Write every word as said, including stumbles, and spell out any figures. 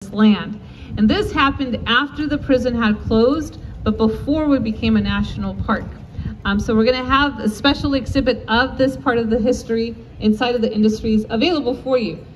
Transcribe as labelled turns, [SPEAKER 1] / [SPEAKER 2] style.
[SPEAKER 1] this land. And this happened after the prison had closed, but before it became a national park. Um, so we're going to have a special exhibit of this part of the history inside of the Industries available for you.